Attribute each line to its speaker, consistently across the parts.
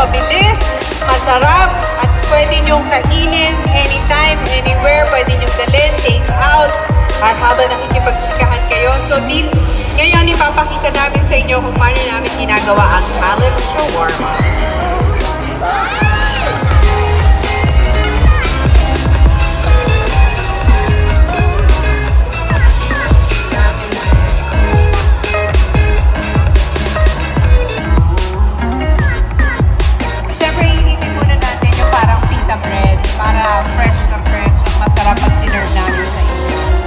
Speaker 1: mabilis, masarap, at pwede nyong kainin anytime, anywhere. Pwede nyong dalhin, take out, at habang nakikipagtsikahan kayo. So, ngayon ipapakita namin sa inyo kung paano namin ginagawa ang Caleb Shawarma. Para fresh na fresh at masarap ang sinerve namin sa inyo.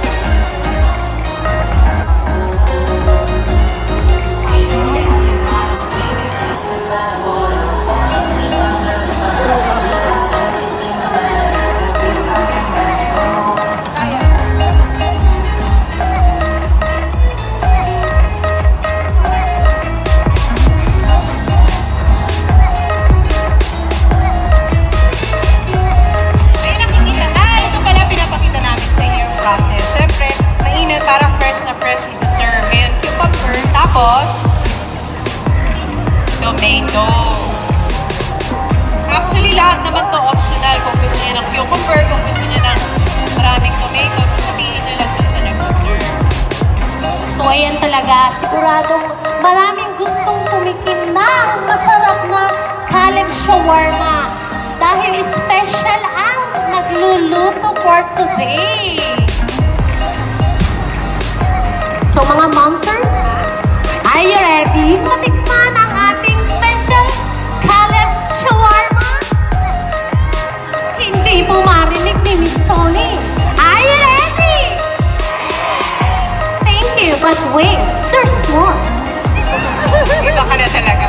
Speaker 1: Tapos, tomato. Actually, lahat naman to optional. Kung gusto niya ng cucumber, kung gusto niya ng maraming tomato, sasabihin niyo lang dun sa nagsaserve.
Speaker 2: So, ayan talaga. Siguradong maraming gustong tumikim na masarap na Caleb Shawarma. Dahil special ang nagluluto for today. So, mga momser, are you ready? Matikman ang ating special Caleb Shawarma? Hindi po marinig ni Miss Tony. Are you ready? Thank you, but wait, there's more.
Speaker 1: Iba ka na talaga.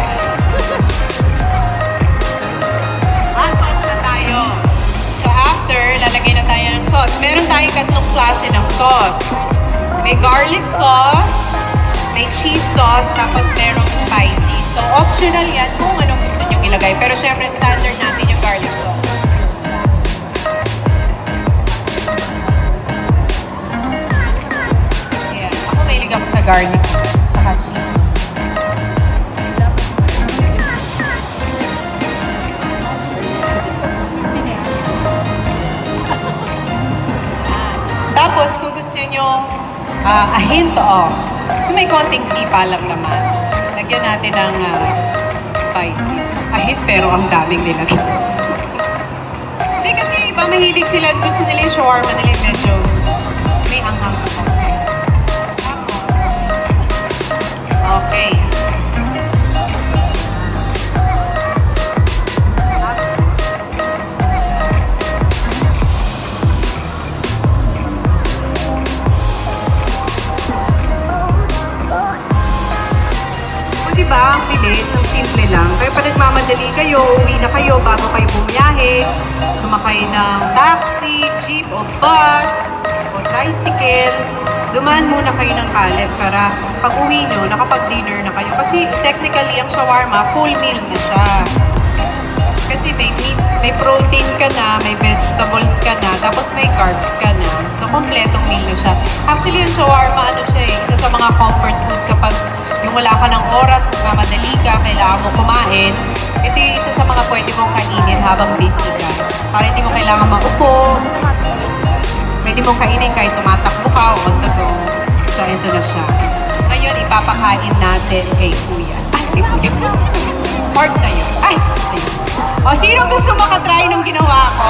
Speaker 1: Sauce na tayo. So after, lalagay na tayo ng sauce. Meron tayong 3 klase ng sauce. May garlic sauce, may cheese sauce, tapos merong spicy. So, optional yan kung anong gusto nyo ilagay. Pero syempre, standard natin yung garlic sauce. Yeah. Ako mahilig ako sa garlic, tsaka cheese. Tapos, kung gusto nyo a hint of, may konting sipa lang naman. Lagyan natin ng spicy. Ahit pero ang daming nilagyan. Hindi kasi iba mahilig sila. Gusto nila yung shawarma nila medyo may anghang. Okay. Diba? Ang bilis, ang simple lang. Kaya pa nagmamadali kayo, uwi na kayo bago kayo bumiyahe, sumakay ng taxi, jeep, o bus, o tricycle, dumaan muna kayo ng Caleb para pag uwi nyo, nakapag-dinner na kayo. Kasi technically, ang shawarma, full meal na siya. Kasi may meat, may protein ka na, may vegetables ka na, tapos may carbs ka na. So, kompletong meal na siya. Actually, ang shawarma, ano siya eh, isa sa mga comfort food kapag yung wala ka ng oras, nagmamadali ka, kailangan mo kumain, ito yung isa sa mga pwede mong kainin habang busy ka. Para hindi mo kailangan maupo, pwede mong kainin kahit tumatakbo ka o on the go. So, ito na siya. Ngayon, ipapakain natin kay Kuya. Ay, kay Kuya. Or sa'yo. Ay, sa'yo. O, sino gusto makatry nung ginawa ko?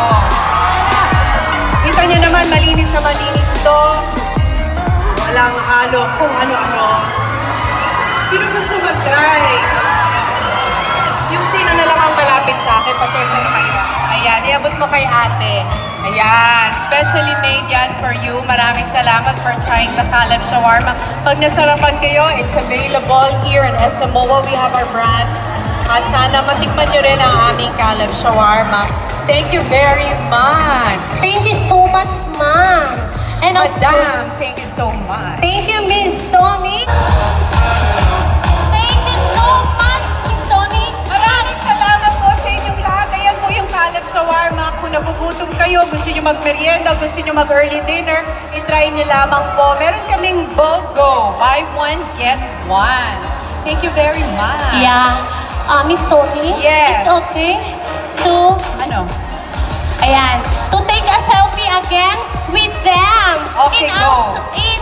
Speaker 1: Kita nyo naman, malinis na malinis to. Walang halo kung ano-ano. Sino gusto mag-try? Yung sino na lang ang malapit sa akin, pasensya na kayo. Ayan, iabot mo kay ate. Ayan, specially made yan for you. Maraming salamat for trying the Caleb Shawarma. Pag nasarapan kayo, it's available here in Samoa. We have our branch. At sana matikman nyo rin ang aming Caleb Shawarma. Thank you very much.
Speaker 2: Thank you so much, Ma'am. And
Speaker 1: Madam, thank you so much.
Speaker 2: Thank you, Miss Tony. Thank you so much, Miss Tony.
Speaker 1: Maraming salamat po sa inyong lahat. Ayan po yung Caleb Shawarma. Kung nagugutom kayo, gusto nyo magmerienda, gusto nyo mag-early dinner, itry nyo lamang po. Meron kaming BOGO. Buy one, get one. Thank you very much.
Speaker 2: Yeah. Miss Tony?
Speaker 1: Yes.
Speaker 2: It's okay. So,
Speaker 1: Ano?
Speaker 2: ayan. To take a selfie again with them.
Speaker 1: Okay,
Speaker 2: in
Speaker 1: go.
Speaker 2: In